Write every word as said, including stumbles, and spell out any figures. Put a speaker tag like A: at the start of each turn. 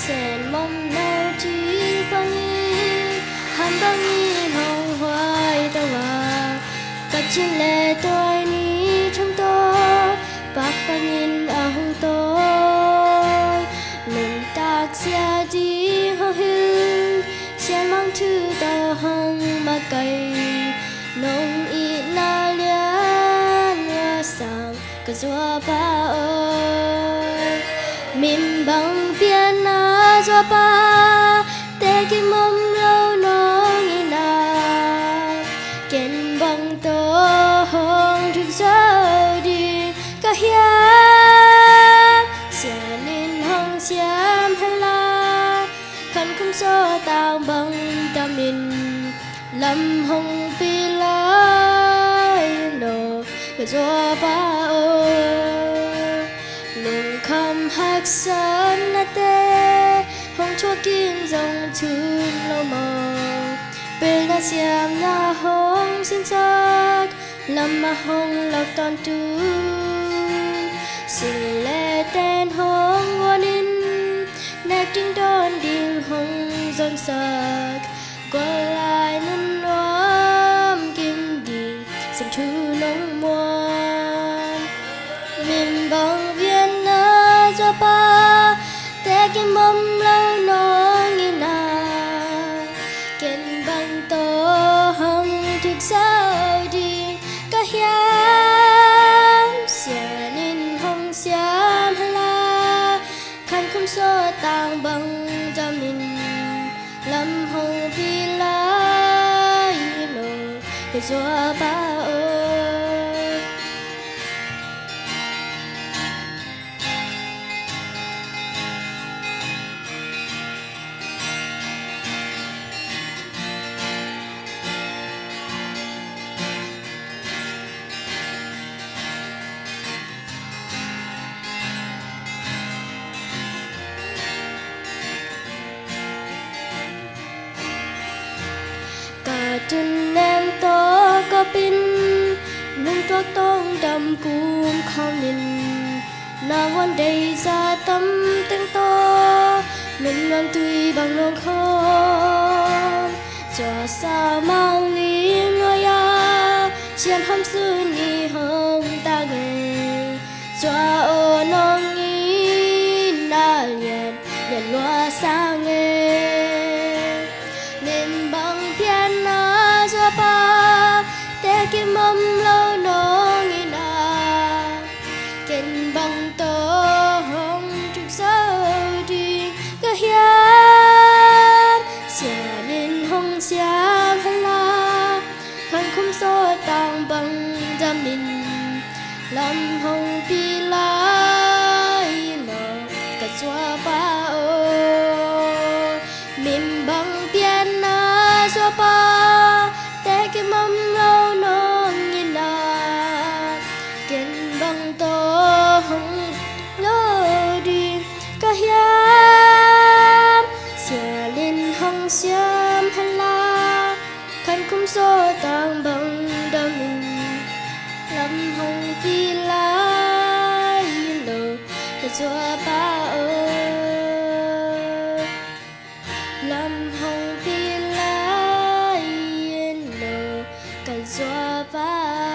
A: sen mong nào chỉ bằng in ham bằng in hồng hoài tao và cắt trên lệ tôi ní trong tôi bác bằng in ở hồng tôi mình tác xa đi hô hư sen mang thư tao hồng mà cày nông ít na lian hoa sang cái gió ba ơi mình bằng biển na gió ba để cái mâm lâu nó nghĩ na kén bằng tơ hồng thực giờ đi cả hiệp sẽ nên hồng xiêm hay là khăn không so tàng bằng tâm mình lâm hồng pi lai nô cái gió ba ơi lùng khăm hắc sơn na tê hồng chúa kim dòng chun lâu mờ bên đã xiêm na hồng xin sắc lâm mà hồng lộc toàn tu xin lệ tên hồng nguồn in nét trinh đón đình hồng dần sắc qua lại nôn loam kim đình xem thứ nông muôn mình bằng viên na gió ba để kim mâm lâu nó nghĩ na kén bằng tơ hồng thực sao đi cả hiếm xia nên hồng xiêm hay là khăn không so tàng bằng cho mình lâm hồng pi lai nô cái gió ba ơi cả chân em to có pin nung to tông đầm cuồng không nhìn naวันđầy ra tâm tiếng to mình loan tùy bằng lòng không cho sao mang lim loa ya xiêm hâm sư ni hồng ta nghe cho ô nong nghi na liền liền loa sang nghe nên bằng thiên na gió ba để kim mâm lâu nó nghĩ na kén bằng tơ hồng trực sao đi cả hiệp xia nên hồng xiêm hay là khăn không so tàng bằng ra mình lâm hồng pi lai nở cả gió ba ơi mình bằng biển na gió ba để cái mâm lâu nó nghĩ na kén bằng tơ hồng lỡ đi cả hiệp xia lên hồng xiêm hay là khăn không so tàng bằng đam mình lâm hồng pi lai nở cái gió ba ơi lâm hồng pi lai nở cái gió ba